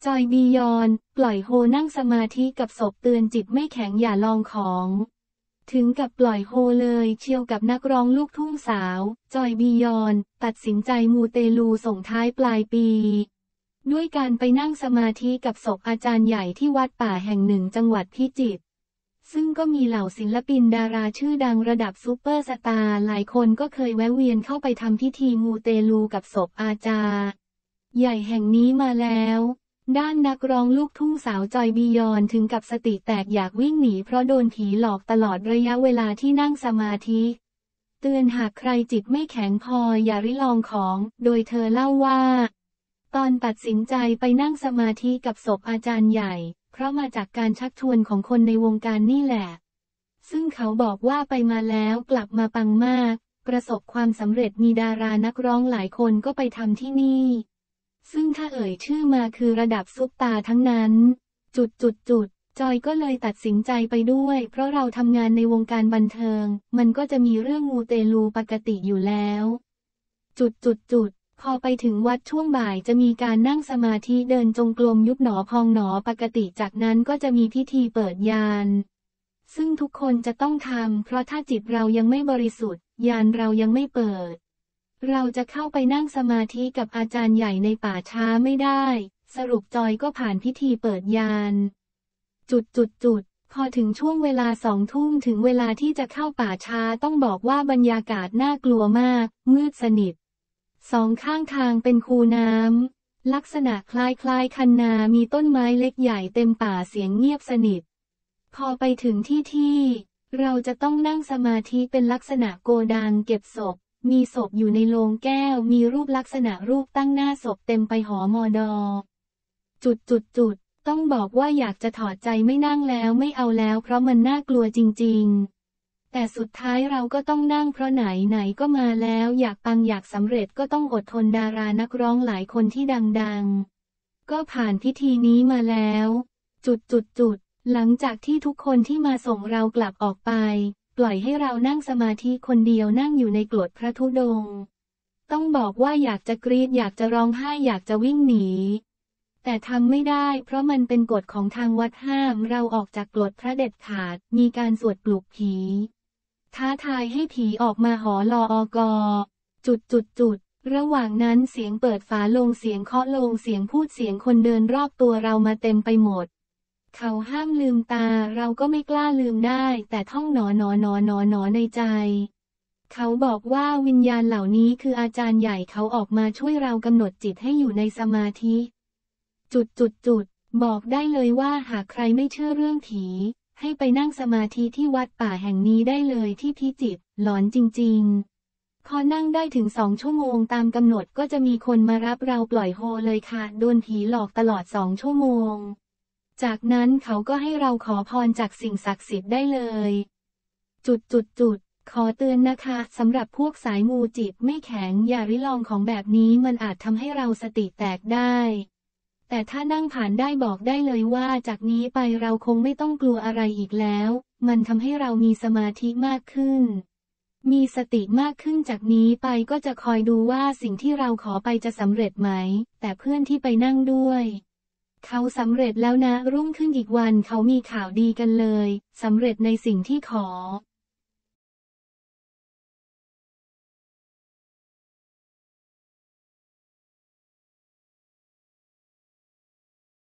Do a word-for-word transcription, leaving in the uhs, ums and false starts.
จอยบียอนปล่อยโฮนั่งสมาธิกับศพเตือนจิตไม่แข็งอย่าลองของถึงกับปล่อยโฮเลยเชียวกับนักร้องลูกทุ่งสาวจอยบียอนตัดสินใจมูเตลูส่งท้ายปลายปีด้วยการไปนั่งสมาธิกับศพอาจารย์ใหญ่ที่วัดป่าแห่งหนึ่งจังหวัดพิจิตรซึ่งก็มีเหล่าศิลปินดาราชื่อดังระดับซูเปอร์สตาร์หลายคนก็เคยแวะเวียนเข้าไปทำพิธีมูเตลูกับศพอาจารย์ใหญ่แห่งนี้มาแล้วด้านนักร้องลูกทุ่งสาวจอยบียอนถึงกับสติแตกอยากวิ่งหนีเพราะโดนผีหลอกตลอดระยะเวลาที่นั่งสมาธิเตือนหากใครจิตไม่แข็งพออย่าริลองของโดยเธอเล่าว่าตอนตัดสินใจไปนั่งสมาธิกับศพอาจารย์ใหญ่เพราะมาจากการชักชวนของคนในวงการนี่แหละซึ่งเขาบอกว่าไปมาแล้วกลับมาปังมากประสบความสำเร็จมีดารานักร้องหลายคนก็ไปทำที่นี่ซึ่งถ้าเอ่ยชื่อมาคือระดับซุปตาทั้งนั้นจุดจุดจุดจอยก็เลยตัดสินใจไปด้วยเพราะเราทำงานในวงการบันเทิงมันก็จะมีเรื่องมูเตลูปกติอยู่แล้วจุดจุดจุดพอไปถึงวัดช่วงบ่ายจะมีการนั่งสมาธิเดินจงกรมยุบหนอพองหนอปกติจากนั้นก็จะมีพิธีเปิดญาณซึ่งทุกคนจะต้องทำเพราะถ้าจิตเรายังไม่บริสุทธิ์ญาณเรายังไม่เปิดเราจะเข้าไปนั่งสมาธิกับอาจารย์ใหญ่ในป่าช้าไม่ได้สรุปจอยก็ผ่านพิธีเปิดญาณจุดจุดจุดพอถึงช่วงเวลาสองทุ่มถึงเวลาที่จะเข้าป่าช้าต้องบอกว่าบรรยากาศน่ากลัวมากมืดสนิทสองข้างทางเป็นคูน้ำลักษณะคล้ายๆคันนามีต้นไม้เล็กใหญ่เต็มป่าเสียงเงียบสนิทพอไปถึงที่ที่เราจะต้องนั่งสมาธิเป็นลักษณะโกดังเก็บศพมีศพอยู่ในโลงแก้วมีรูปลักษณะรูปตั้งหน้าศพเต็มไปหอมอดอจุดจุดจุดต้องบอกว่าอยากจะถอดใจไม่นั่งแล้วไม่เอาแล้วเพราะมันน่ากลัวจริงๆแต่สุดท้ายเราก็ต้องนั่งเพราะไหนไหนก็มาแล้วอยากปังอยากสำเร็จก็ต้องอดทนดารานักร้องหลายคนที่ดังๆก็ผ่านพิธีนี้มาแล้วจุดจุดจุดหลังจากที่ทุกคนที่มาส่งเรากลับออกไปปล่อยให้เรานั่งสมาธิคนเดียวนั่งอยู่ในกรดพระธุดงค์ต้องบอกว่าอยากจะกรีดอยากจะร้องไห้อยากจะวิ่งหนีแต่ทำไม่ได้เพราะมันเป็นกฎของทางวัดห้ามเราออกจากกรดพระเด็ดขาดมีการสวดปลุกผีท้าทายให้ผีออกมาหอลออกจุดจุดจุดระหว่างนั้นเสียงเปิดฝาโลงเสียงเคาะโลงเสียงพูดเสียงคนเดินรอบตัวเรามาเต็มไปหมดเขาห้ามลืมตาเราก็ไม่กล้าลืมได้แต่ท่องหนอหนอหนอหนอหนอในใจเขาบอกว่าวิญญาณเหล่านี้คืออาจารย์ใหญ่เขาออกมาช่วยเรากำหนดจิตให้อยู่ในสมาธิจุดจุดจุดบอกได้เลยว่าหากใครไม่เชื่อเรื่องผีให้ไปนั่งสมาธิที่วัดป่าแห่งนี้ได้เลยที่พิจิตรหลอนจริงๆพอนั่งได้ถึงสองชั่วโมงตามกำหนดก็จะมีคนมารับเราปล่อยโฮเลยค่ะโดนผีหลอกตลอดสองชั่วโมงจากนั้นเขาก็ให้เราขอพรจากสิ่งศักดิ์สิทธิ์ได้เลยจุดจุดจุดขอเตือนนะคะสำหรับพวกสายมูจิตไม่แข็งอย่าริลองของแบบนี้มันอาจทำให้เราสติแตกได้แต่ถ้านั่งผ่านได้บอกได้เลยว่าจากนี้ไปเราคงไม่ต้องกลัวอะไรอีกแล้วมันทำให้เรามีสมาธิมากขึ้นมีสติมากขึ้นจากนี้ไปก็จะคอยดูว่าสิ่งที่เราขอไปจะสำเร็จไหมแต่เพื่อนที่ไปนั่งด้วยเขาสำเร็จแล้วนะรุ่งขึ้นอีกวันเขามีข่าวดีกันเลยสำเร็จในสิ่งที่ขอ